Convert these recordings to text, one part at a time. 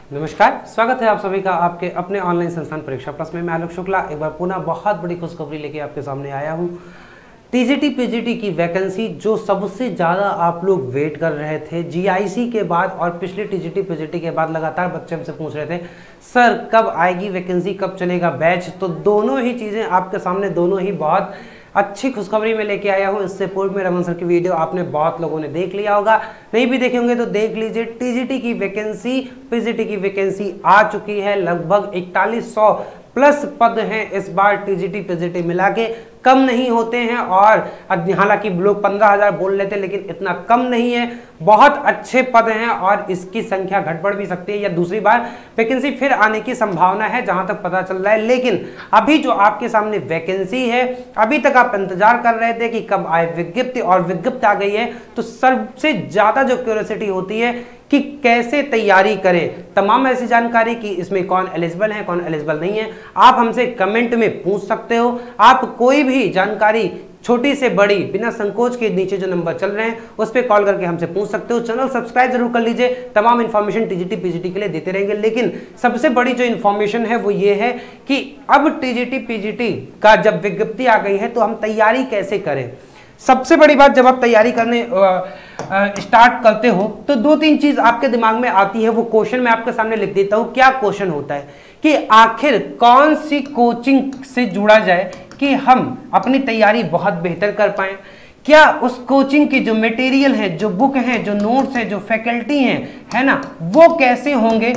नमस्कार, स्वागत है आप सभी का आपके अपने ऑनलाइन संस्थान परीक्षा प्लस में। मैं आलोक शुक्ला एक बार पुनः बहुत बड़ी खुशखबरी लेके आपके सामने आया हूँ। टीजीटी पीजीटी की वैकेंसी जो सबसे ज़्यादा आप लोग वेट कर रहे थे जीआईसी के बाद और पिछले टीजीटी पीजीटी के बाद लगातार बच्चे हमसे पूछ रहे थे सर कब आएगी वैकेंसी, कब चलेगा बैच। तो दोनों ही चीज़ें आपके सामने, दोनों ही बहुत अच्छी खुशखबरी में लेके आया हूँ। इससे पूर्व में रमन सर की वीडियो आपने बहुत लोगों ने देख लिया होगा, नहीं भी देखे होंगे तो देख लीजिए। टीजीटी की वैकेंसी, पीजीटी की वैकेंसी आ चुकी है। लगभग 4100 प्लस पद हैं इस बार टीजीटी पीजीटी मिला के, कम नहीं होते हैं। और हालांकि लोग 15,000 बोल लेते हैं लेकिन इतना कम नहीं है, बहुत अच्छे पद हैं और इसकी संख्या घट बढ़ भी सकती है या दूसरी बार वैकेंसी फिर आने की संभावना है जहां तक पता चल रहा है। लेकिन अभी जो आपके सामने वैकेंसी है, अभी तक आप इंतजार कर रहे थे कि कब आए विज्ञप्ति और विज्ञप्ति आ गई है, तो सबसे ज्यादा जो क्यूरियोसिटी होती है कि कैसे तैयारी करें। तमाम ऐसी जानकारी कि इसमें कौन एलिजिबल है कौन एलिजिबल नहीं है, आप हमसे कमेंट में पूछ सकते हो। आप कोई भी जानकारी छोटी से बड़ी बिना संकोच के नीचे जो नंबर चल रहे हैं उस पर कॉल करके हमसे पूछ सकते हो। चैनल सब्सक्राइब जरूर कर लीजिए, तमाम इंफॉर्मेशन टीजीटी पीजीटी के लिए देते रहेंगे। लेकिन सबसे बड़ी जो इंफॉर्मेशन है वो ये है कि अब टीजीटी पीजीटी का जब विज्ञप्ति आ गई है तो हम तैयारी कैसे करें। सबसे बड़ी बात, जब आप तैयारी करने स्टार्ट करते हो तो दो तीन चीज आपके दिमाग में आती है। वो क्वेश्चन मैं आपके सामने लिख देता हूं। क्या क्वेश्चन होता है कि आखिर कौन सी कोचिंग से जुड़ा जाए कि हम अपनी तैयारी बहुत बेहतर कर पाएं। क्या उस कोचिंग की जो मटेरियल है, जो बुक है, जो नोट्स है, जो फैकल्टी है ना, वो कैसे होंगे,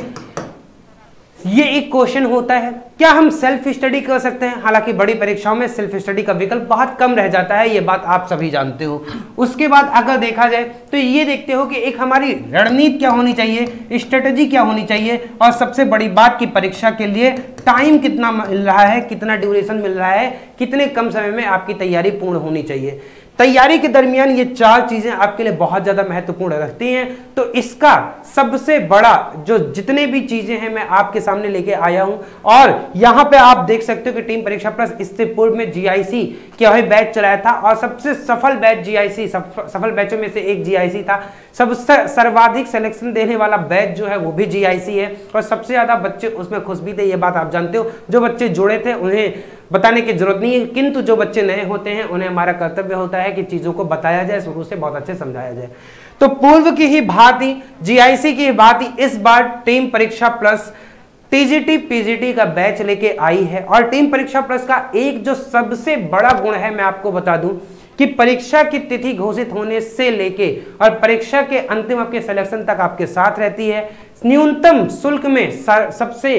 ये एक क्वेश्चन होता है। क्या हम सेल्फ स्टडी कर सकते हैं। हालांकि बड़ी परीक्षाओं में सेल्फ स्टडी का विकल्प बहुत कम रह जाता है, ये बात आप सभी जानते हो। उसके बाद अगर देखा जाए तो ये देखते हो कि एक हमारी रणनीति क्या होनी चाहिए, स्ट्रेटजी क्या होनी चाहिए, और सबसे बड़ी बात कि परीक्षा के लिए टाइम कितना मिल रहा है, कितना ड्यूरेशन मिल रहा है, कितने कम समय में आपकी तैयारी पूर्ण होनी चाहिए। तैयारी के दरमियान ये चार चीजें आपके लिए बहुत ज्यादा महत्वपूर्ण रखती हैं। तो इसका सबसे बड़ा जो जितने भी चीजें हैं मैं आपके सामने लेके आया हूं। और यहां पे आप देख सकते हो कि टीम परीक्षा प्लस इससे पूर्व में जीआईसी क्या है बैच चलाया था और सबसे सफल बैच जीआईसी, सफल बैचों में से एक जीआईसी था। सबसे सर्वाधिक सिलेक्शन देने वाला बैच जो है वो भी जीआईसी है और सबसे ज्यादा बच्चे उसमें खुश भी थे, ये बात आप जानते हो। जो बच्चे जुड़े थे उन्हें बताने की जरूरत नहीं है, किंतु जो बच्चे नए होते हैं उन्हें हमारा कर्तव्य होता है कि चीजों को बताया जाए, शुरू से बहुत अच्छे समझाया जाए। तो पूर्व की ही भांति, जीआईसी की भांति इस बार team Pariksha plus TGT PGT का बैच लेके आई है। और टीम परीक्षा प्लस का एक जो सबसे बड़ा गुण है मैं आपको बता दूं कि परीक्षा की तिथि घोषित होने से लेके और परीक्षा के अंतिम आपके सिलेक्शन तक आपके साथ रहती है। न्यूनतम शुल्क में सबसे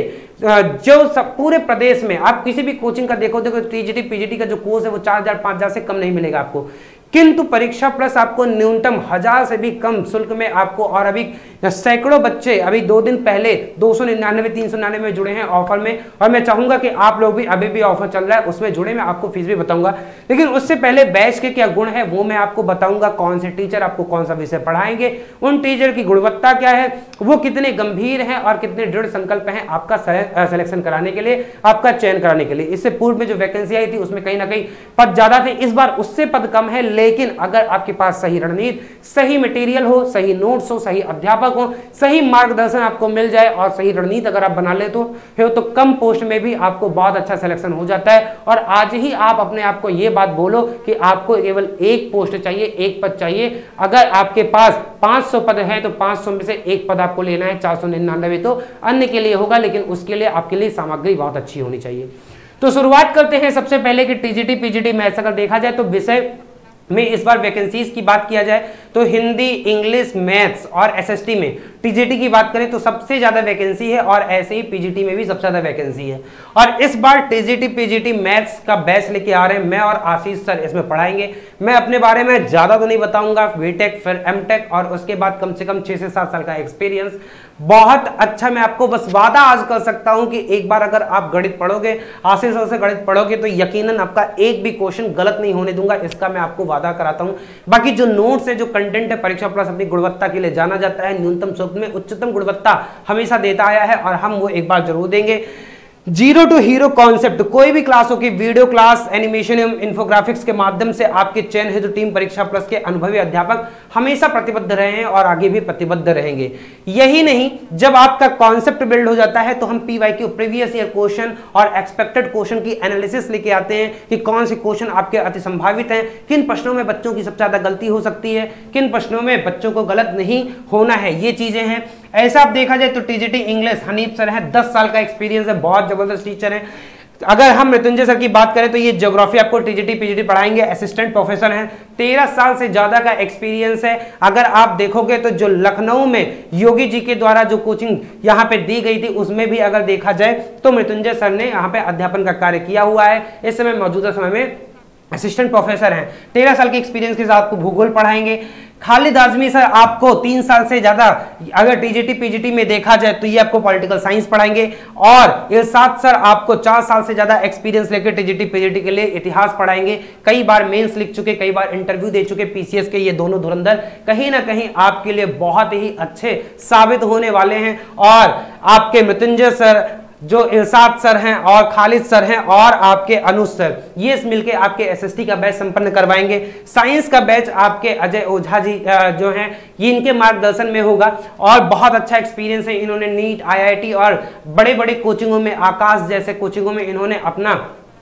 जो पूरे प्रदेश में आप किसी भी कोचिंग का देखो टीजीटी पीजीटी का जो कोर्स है वो 4,000 5,000 से कम नहीं मिलेगा आपको, किंतु परीक्षा प्लस आपको न्यूनतम 1000 से भी कम शुल्क में आपको, और अभी सैकड़ों बच्चे अभी 2 दिन पहले 299 399 में जुड़े हैं ऑफर में। और मैं चाहूंगा कि आप लोग भी, अभी भी ऑफर चल रहा है उसमें जुड़े, मैं आपको फीस भी बताऊंगा। लेकिन उससे पहले बैच के क्या गुण है वो मैं आपको बताऊंगा। कौन से टीचर आपको कौन सा विषय पढ़ाएंगे, उन टीचर की गुणवत्ता क्या है, वो कितने गंभीर हैं और कितने दृढ़ संकल्प हैं आपका सिलेक्शन कराने के लिए, आपका चयन कराने के लिए। इससे पूर्व में जो वैकेंसी आई थी उसमें कहीं ना कहीं पद ज्यादा थे, इस बार उससे पद कम है। लेकिन अगर आपके पास सही रणनीति, सही मटेरियल हो, सही नोट्स हो, सही अध्यापक हो, सही मार्गदर्शन आपको मिल जाए और सही रणनीति अगर आप बना लेते हो तो कम पोस्ट में भी आपको बहुत अच्छा सिलेक्शन हो जाता है। और आज ही आप अपने आप को यह बात बोलो कि आपको केवल एक पोस्ट चाहिए, एक पद चाहिए। अगर आपके पास 500 पद है तो 500 में से एक पद आपको लेना है, 499 तो अन्य के लिए होगा, लेकिन उसके लिए आपके लिए सामग्री बहुत अच्छी होनी चाहिए। तो शुरुआत करते हैं सबसे पहले कि टीजीटी पीजीटी मैथ्स अगर देखा जाए तो विषय में इस बार वैकेंसीज की बात किया जाए तो हिंदी, इंग्लिश, मैथ्स और एसएसटी में टीजीटी की बात करें तो सबसे ज्यादा वैकेंसी है और ऐसे ही पीजीटी में भी सबसे ज्यादा वैकेंसी है। और इस बार टीजीटी पीजीटी मैथ्स का बैच लेके आ रहे हैं, मैं और आशीष सर इसमें पढ़ाएंगे। मैं अपने बारे में ज्यादा तो नहीं बताऊंगा, बीटेक फिर एमटेक और उसके बाद कम से कम 6 से 7 साल का एक्सपीरियंस, बहुत अच्छा। मैं आपको बस वादा आज कर सकता हूं कि एक बार अगर आप गणित पढ़ोगे, आशीष सर से गणित पढ़ोगे तो यकीनन आपका एक भी क्वेश्चन गलत नहीं होने दूंगा, इसका मैं आपको वादा कराता हूं। बाकी जो नोट्स है, जो कंटेंट है, परीक्षा प्लस अपनी गुणवत्ता के लिए जाना जाता है, न्यूनतम शुल्क में उच्चतम गुणवत्ता हमेशा देता आया है और हम वो एक बार जरूर देंगे। जीरो टू हीरो कॉन्सेप्ट, कोई भी क्लास हो की वीडियो क्लास, एनिमेशन एवं इन्फोग्राफिक्स के माध्यम से आपके चयन हेतु टीम परीक्षा प्लस के अनुभवी अध्यापक हमेशा प्रतिबद्ध रहे हैं और आगे भी प्रतिबद्ध रहेंगे। यही नहीं, जब आपका कॉन्सेप्ट बिल्ड हो जाता है तो हम पीवाईक्यू प्रीवियस ईयर क्वेश्चन और एक्सपेक्टेड क्वेश्चन की एनालिसिस लेके आते हैं कि कौन से क्वेश्चन आपके अति संभावित हैं, किन प्रश्नों में बच्चों की सबसे ज्यादा गलती हो सकती है, किन प्रश्नों में बच्चों को गलत नहीं होना है, ये चीजें हैं। ऐसा आप देखा जाए तो टीजीटी इंग्लिश हनीफ सर है, 10 साल का एक्सपीरियंस है, बहुत जबरदस्त टीचर है। अगर हम मृत्युंजय सर की बात करें तो ये ज्योग्राफी आपको टीजीटी पीजीटी पढ़ाएंगे, असिस्टेंट प्रोफेसर हैं, 13 साल से ज्यादा का एक्सपीरियंस है। अगर आप देखोगे तो जो लखनऊ में योगी जी के द्वारा जो कोचिंग यहाँ पे दी गई थी उसमें भी अगर देखा जाए तो मृत्युंजय सर ने यहाँ पे अध्यापन का कार्य किया हुआ है। इस समय मौजूदा समय में असिस्टेंट प्रोफेसर हैं, 13 साल के एक्सपीरियंस के साथ आपको भूगोल पढ़ाएंगे। खालिद आजमी सर आपको 3 साल से ज्यादा, अगर टीजीटी पीजीटी में देखा जाए तो ये आपको पॉलिटिकल साइंस पढ़ाएंगे। और इरशाद सर आपको 4 साल से ज्यादा एक्सपीरियंस लेकर टीजीटी पीजीटी के लिए इतिहास पढ़ाएंगे, कई बार मेंस लिख चुके, कई बार इंटरव्यू दे चुके पीसीएस के, ये दोनों धुरंधर कहीं ना कहीं आपके लिए बहुत ही अच्छे साबित होने वाले हैं। और आपके मृत्युंजय सर, जो इरशाद सर हैं और खालिद सर हैं और आपके अनुज सर, ये मिलके आपके एसएसटी का बैच संपन्न करवाएंगे। साइंस का बैच आपके अजय ओझा जी जो हैं, ये इनके मार्गदर्शन में होगा और बहुत अच्छा एक्सपीरियंस है। इन्होंने नीट, आईआईटी और बड़े बड़े कोचिंगों में, आकाश जैसे कोचिंगों में इन्होंने अपना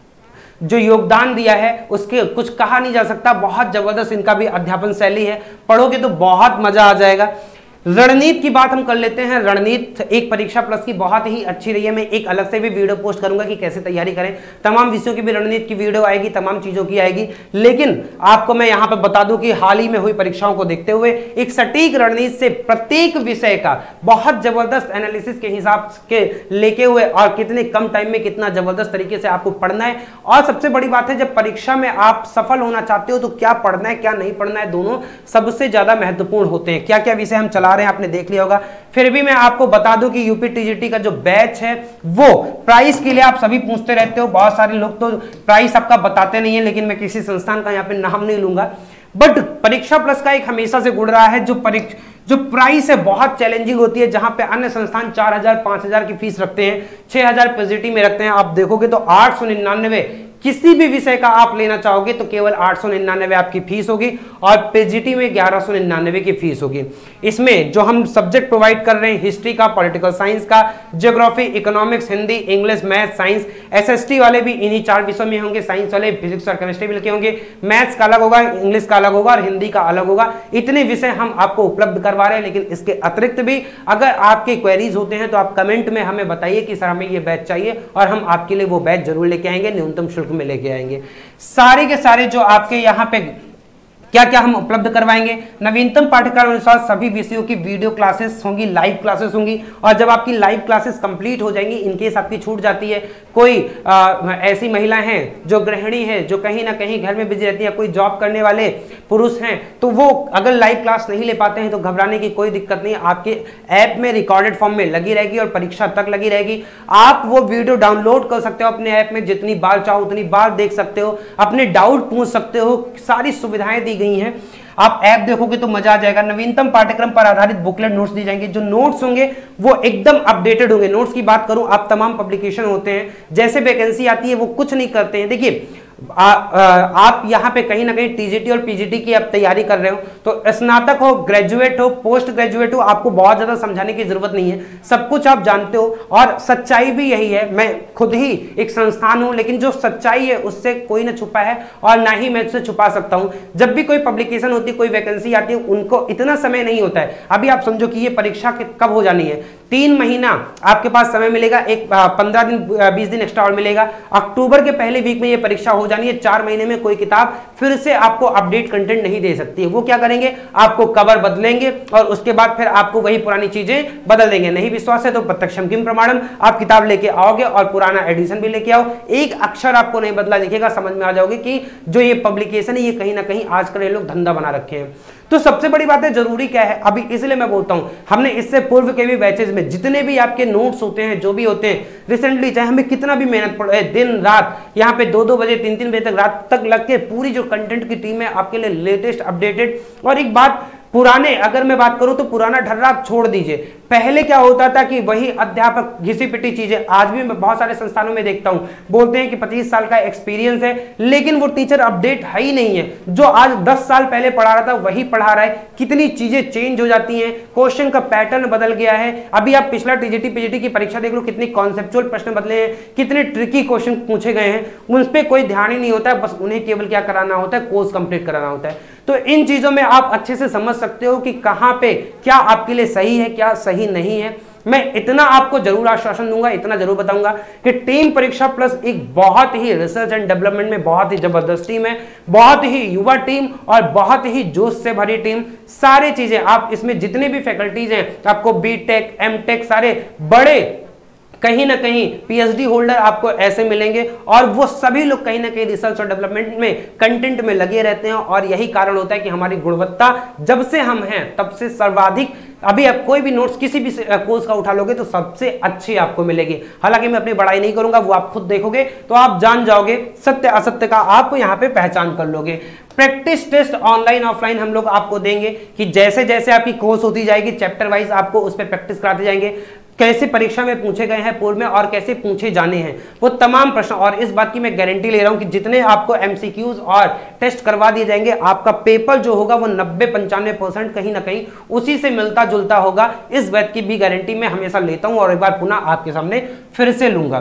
जो योगदान दिया है उसके कुछ कहा नहीं जा सकता। बहुत जबरदस्त इनका भी अध्यापन शैली है, पढ़ोगे तो बहुत मजा आ जाएगा। रणनीति की बात हम कर लेते हैं। रणनीति एक परीक्षा प्लस की बहुत ही अच्छी रही है। मैं एक अलग से भी वीडियो पोस्ट करूंगा कि कैसे तैयारी करें, तमाम विषयों की भी रणनीति की वीडियो आएगी, तमाम चीजों की आएगी। लेकिन आपको मैं यहां पर बता दूं कि हाल ही में हुई परीक्षाओं को देखते हुए एक सटीक रणनीति से प्रत्येक विषय का बहुत जबरदस्त एनालिसिस के हिसाब के लेके हुए और कितने कम टाइम में कितना जबरदस्त तरीके से आपको पढ़ना है। और सबसे बड़ी बात है, जब परीक्षा में आप सफल होना चाहते हो तो क्या पढ़ना है क्या नहीं पढ़ना है, दोनों सबसे ज्यादा महत्वपूर्ण होते हैं। क्या क्या विषय हम चला रहे हैं आपने देख लिया होगा। फिर भी मैं आपको बता दूं कि यूपी टीजीटी का जो बैच है वो प्राइस के लिए आप सभी पूछते रहते हो, बहुत सारे लोग तो प्राइस आपका बताते नहीं है, लेकिन मैं किसी संस्थान का यहाँ पे नाम नहीं लूंगा। बट परीक्षा प्लस का एक हमेशा से गुड़ रहा है जो प्राइस है बहुत चैलेंजिंग होती है, जहां पे अन्य संस्थान 4000 5000 की फीस रखते हैं, 6000 पीजीटी में रखते हैं। आप देखोगे तो 899 किसी भी विषय का आप लेना चाहोगे तो केवल 899 आपकी फीस होगी और पीजीटी में 1199 की फीस होगी। इसमें जो हम सब्जेक्ट प्रोवाइड कर रहे हैं, हिस्ट्री का, पॉलिटिकल साइंस का, geography, economics, Hindi, English, math, science, SST वाले भी इन्हीं 4 विषयों में होंगे, साइंस वाले फिजिक्स और केमिस्ट्री भी लिखे होंगे, मैथ्स का अलग होगा, इंग्लिश का अलग होगा और हिंदी का अलग होगा। इतने विषय हम आपको उपलब्ध करवा रहे हैं। लेकिन इसके अतिरिक्त भी अगर आपके क्वेरीज होते हैं तो आप कमेंट में हमें बताइए कि सर हमें ये बैच चाहिए और हम आपके लिए वो बैच जरूर लेके आएंगे, न्यूनतम शुल्क में लेके आएंगे। सारे के सारे जो आपके यहाँ पे क्या क्या हम उपलब्ध करवाएंगे, नवीनतम पाठ्यक्रम अनुसार सभी विषयों की वीडियो क्लासेस होंगी, लाइव क्लासेस होंगी। और जब आपकी लाइव क्लासेस कंप्लीट हो जाएंगी, इनकेस आपकी छूट जाती है, कोई ऐसी महिलाएं हैं जो गृहिणी है, जो कहीं ना कहीं घर में बिजी रहती है, कोई जॉब करने वाले पुरुष हैं, तो वो अगर लाइव क्लास नहीं ले पाते हैं तो घबराने की कोई दिक्कत नहीं। आपके ऐप में रिकॉर्डेड फॉर्म में लगी रहेगी और परीक्षा तक लगी रहेगी। आप वो वीडियो डाउनलोड कर सकते हो अपने ऐप में, जितनी बार चाहो उतनी बार देख सकते हो, अपने डाउट पूछ सकते हो, सारी सुविधाएं दी गई हैं। आप ऐप देखोगे तो मजा आ जाएगा। नवीनतम पाठ्यक्रम पर आधारित बुकलेट नोट्स दी जाएंगे, जो नोट्स होंगे वो एकदम अपडेटेड होंगे। नोट्स की बात करूं, आप तमाम पब्लिकेशन होते हैं, जैसे वैकेंसी आती है वो कुछ नहीं करते हैं। देखिए आप यहाँ पे कहीं ना कहीं टीजीटी और पीजीटी की आप तैयारी कर रहे हो तो स्नातक हो, ग्रेजुएट हो, पोस्ट ग्रेजुएट हो, आपको बहुत ज्यादा समझाने की जरूरत नहीं है, सब कुछ आप जानते हो। और सच्चाई भी यही है, मैं खुद ही एक संस्थान हूं, लेकिन जो सच्चाई है उससे कोई ना छुपा है और ना ही मैं उससे छुपा सकता हूं। जब भी कोई पब्लिकेशन होती है, कोई वैकेंसी आती है, उनको इतना समय नहीं होता है। अभी आप समझो कि ये परीक्षा कब हो जानी है, 3 महीना आपके पास समय मिलेगा, एक 15 दिन 20 दिन एक्स्ट्रा और मिलेगा। अक्टूबर के पहले वीक में ये परीक्षा हो जानी है। 4 महीने में कोई किताब फिर से आपको अपडेट कंटेंट नहीं दे सकती है। वो क्या करेंगे, आपको कवर बदलेंगे और उसके बाद फिर आपको वही पुरानी चीजें बदल देंगे। नहीं विश्वास है तो प्रत्यक्षम किम प्रमाणम, आप किताब लेके आओगे और पुराना एडिशन भी लेके आओ, एक अक्षर आपको नहीं बदला दिखेगा, समझ में आ जाओगे कि जो ये पब्लिकेशन है ये कहीं ना कहीं आजकल ये लोग धंधा बना रखे हैं। तो सबसे बड़ी बात है, जरूरी क्या है अभी, इसलिए मैं बोलता हूं, हमने इससे पूर्व के भी बैचेस में जितने भी आपके नोट्स होते हैं, जो भी होते हैं, रिसेंटली चाहे हमें कितना भी मेहनत पड़े, दिन रात यहाँ पे 2-2 बजे 3-3 बजे तक रात तक लग के पूरी जो कंटेंट की टीम है आपके लिए लेटेस्ट अपडेटेड। और एक बात, पुराने अगर मैं बात करूं तो पुराना ढर्रा आप छोड़ दीजिए, पहले क्या होता था कि वही अध्यापक घिसी पिटी चीजें, आज भी मैं बहुत सारे संस्थानों में देखता हूं, बोलते हैं कि 25 साल का एक्सपीरियंस है, लेकिन वो टीचर अपडेट है ही नहीं है। जो आज 10 साल पहले पढ़ा रहा था वही पढ़ा रहा है। कितनी चीजें चेंज हो जाती हैं, क्वेश्चन का पैटर्न बदल गया है। अभी आप पिछला टीजीटी पीजीटी की परीक्षा देख लो, कितनी कॉन्सेप्चुअल प्रश्न बदले हैं, कितने ट्रिकी क्वेश्चन पूछे गए हैं, उन पर कोई ध्यान ही नहीं होता है। बस उन्हें केवल क्या कराना होता है, कोर्स कंप्लीट कराना होता है। तो इन चीजों में आप अच्छे से समझ सकते हो कि कहां पे क्या आपके लिए सही है, क्या सही नहीं है। मैं इतना आपको जरूर आश्वासन दूंगा, इतना जरूर बताऊंगा कि टीम परीक्षा प्लस एक बहुत ही रिसर्च एंड डेवलपमेंट में बहुत ही जबरदस्त टीम है, बहुत ही युवा टीम और बहुत ही जोश से भरी टीम। सारी चीजें आप इसमें जितने भी फैकल्टीज हैं, आपको बीटेक एमटेक सारे बड़े कहीं ना कहीं पीएचडी होल्डर आपको ऐसे मिलेंगे, और वो सभी लोग कहीं ना कहीं रिसर्च और डेवलपमेंट में कंटेंट में लगे रहते हैं। और यही कारण होता है कि हमारी गुणवत्ता जब से हम हैं तब से सर्वाधिक, अभी आप कोई भी नोट्स किसी भी कोर्स का उठा लोगे तो सबसे अच्छी आपको मिलेगी। हालांकि मैं अपनी बड़ाई नहीं करूंगा, वो आप खुद देखोगे तो आप जान जाओगे, सत्य असत्य का आप यहां पे पहचान कर लोगे। प्रैक्टिस टेस्ट ऑनलाइन ऑफलाइन हम लोग आपको देंगे कि जैसे जैसे आपकी कोर्स होती जाएगी चैप्टर वाइज आपको उस पर प्रैक्टिस कराते जाएंगे, कैसे परीक्षा में पूछे गए हैं पूर्व में और कैसे पूछे जाने हैं वो तमाम प्रश्न। और इस बात की मैं गारंटी ले रहा हूं कि जितने आपको एमसीक्यूज और टेस्ट करवा दिए जाएंगे, आपका पेपर जो होगा वो 90-95% कहीं ना कहीं उसी से मिलता जुलता होगा। इस बात की भी गारंटी मैं हमेशा लेता हूं और एक बार पुनः आपके सामने फिर से लूंगा।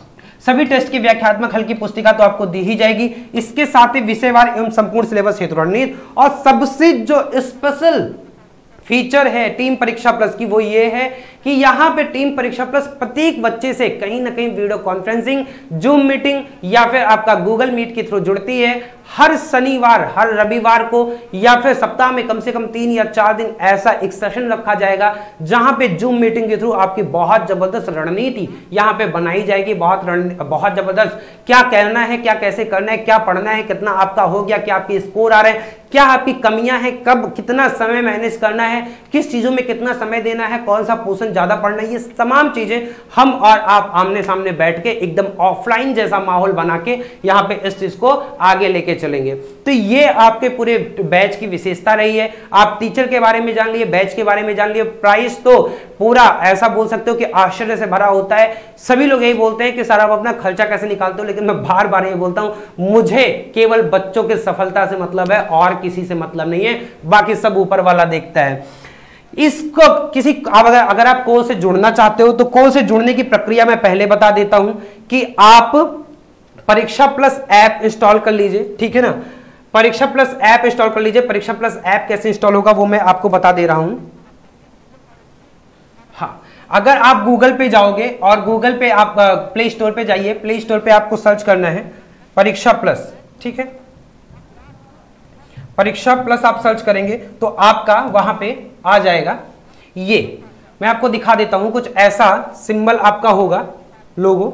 सभी टेस्ट की व्याख्यात्मक हल की पुस्तिका तो आपको दी ही जाएगी, इसके साथ ही विषयवार एवं संपूर्ण सिलेबस हेतु रणनीति, और सबसे जो स्पेशल फीचर है टीम परीक्षा प्लस की वो ये है कि यहां पे टीम परीक्षा प्लस प्रत्येक बच्चे से कहीं ना कहीं वीडियो कॉन्फ्रेंसिंग, जूम मीटिंग या फिर आपका गूगल मीट के थ्रू जुड़ती है। हर शनिवार, हर रविवार को या फिर सप्ताह में कम से कम 3 या 4 दिन ऐसा एक सेशन रखा जाएगा जहां पे जूम मीटिंग के थ्रू आपकी बहुत जबरदस्त रणनीति यहां पे बनाई जाएगी। बहुत जबरदस्त क्या करना है, क्या कैसे करना है, क्या पढ़ना है, कितना आपका हो गया, क्या आपके स्कोर आ रहे हैं, क्या आपकी कमियां हैं, कब कितना समय मैनेज करना है, किस चीजों में कितना समय देना है, कौन सा पोर्शन ज्यादा पढ़ना है, ये तमाम चीजें हम और आप आमने सामने बैठ के एकदम ऑफलाइन जैसा माहौल बना के यहाँ पे इस चीज को आगे लेके चलेंगे। तो ये आपके पूरे बैच की विशेषता रही है। आप टीचर के बारे में जान लिए, बैच के बारे में जान लिए, प्राइस तो पूरा ऐसा बोल सकते हो कि आश्चर्य से भरा होता है। सभी लोग यही बोलते हैं कि सर आप अपना खर्चा कैसे निकालते हो, लेकिन मैं बार बार ये बोलता हूं मुझे केवल बच्चों की सफलता से मतलब है और किसी से मतलब नहीं है, बाकी सब ऊपर वाला देखता है। इसको किसी अगर आप कोर्स से जुड़ना चाहते हो तो कोर्स से जुड़ने की प्रक्रिया मैं पहले बता देता हूं कि आप परीक्षा प्लस ऐप इंस्टॉल कर लीजिए, ठीक है ना। परीक्षा प्लस ऐप इंस्टॉल कर लीजिए। परीक्षा प्लस ऐप कैसे इंस्टॉल होगा वो मैं आपको बता दे रहा हूं। हाँ, अगर आप गूगल पे जाओगे और गूगल पे आप प्ले स्टोर पे जाइए, प्ले स्टोर पे आपको सर्च करना है परीक्षा प्लस, ठीक है। परीक्षा प्लस आप सर्च करेंगे तो आपका वहां पे आ जाएगा। ये मैं आपको दिखा देता हूं, कुछ ऐसा सिंबल आपका होगा, लोगो।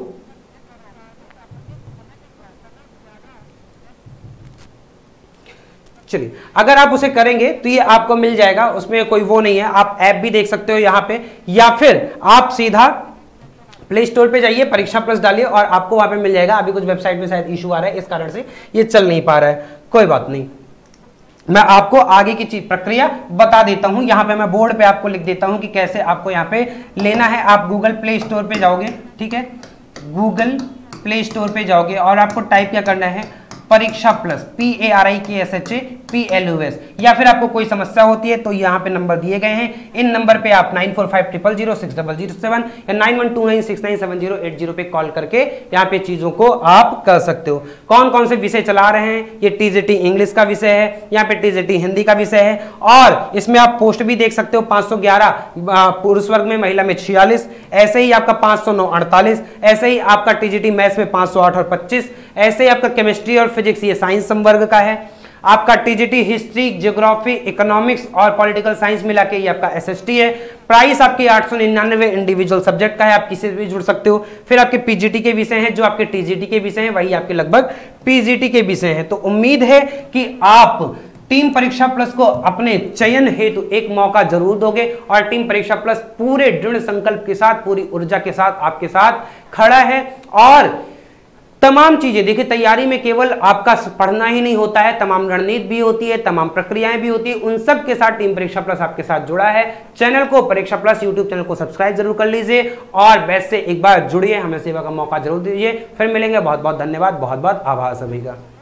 चलिए, अगर आप उसे करेंगे तो ये आपको मिल जाएगा, उसमें कोई वो नहीं है। आप ऐप भी देख सकते हो यहां पे, या फिर आप सीधा प्ले स्टोर पे जाइए, परीक्षा प्लस डालिए और आपको वहां पे मिल जाएगा। अभी कुछ वेबसाइट में शायद इशू आ रहा है, इस कारण से ये चल नहीं पा रहा है, कोई बात नहीं। मैं आपको आगे की चीज प्रक्रिया बता देता हूं। यहां पे मैं बोर्ड पे आपको लिख देता हूं कि कैसे आपको यहां पे लेना है। आप गूगल प्ले स्टोर पे जाओगे, ठीक है, गूगल प्ले स्टोर पे जाओगे और आपको टाइप क्या करना है, परीक्षा प्लस, PARIKSHAPLUS। या फिर आपको कोई समस्या होती है तो यहाँ पे नंबर दिए गए हैं, इन नंबर पे आप 9450006007 या 9129697080 पे कॉल करके यहाँ पे चीजों को आप कर सकते हो। कौन कौन से विषय चला रहे हैं, ये TGT इंग्लिश का विषय है, यहाँ पे TGT हिंदी का विषय है, और इसमें आप पोस्ट भी देख सकते हो। 511 पुरुष वर्ग में, महिला में 46, ऐसे ही आपका 509 48, ऐसे ही आपका TGT मैथ्स में 508 और 25, ऐसे ही आपका केमिस्ट्री और फिजिक्स ये साइंस संवर्ग का है। आपका TGT हिस्ट्री, ज्योग्राफी, इकोनॉमिक्स और पॉलिटिकल साइंस मिला के ये आपका SST है। प्राइस आपकी 899 इंडिविजुअल सब्जेक्ट का है, आप किसी से भी जुड़ सकते हो। फिर आपके PGT के विषय हैं, जो आपके TGT के विषय हैं वही आपके लगभग PGT के विषय हैं। तो उम्मीद है कि आप टीम परीक्षा प्लस को अपने चयन हेतु एक मौका जरूर दोगे, और टीम परीक्षा प्लस पूरे दृढ़ संकल्प के साथ, पूरी ऊर्जा के साथ आपके साथ खड़ा है। और तमाम चीजें देखिए, तैयारी में केवल आपका पढ़ना ही नहीं होता है, तमाम रणनीति भी होती है, तमाम प्रक्रियाएं भी होती है। उन सब के साथ टीम परीक्षा प्लस आपके साथ जुड़ा है। चैनल को, परीक्षा प्लस यूट्यूब चैनल को सब्सक्राइब जरूर कर लीजिए और बैच से एक बार जुड़िए, हमें सेवा का मौका जरूर दीजिए। फिर मिलेंगे। बहुत बहुत धन्यवाद, बहुत बहुत आभार सभी का।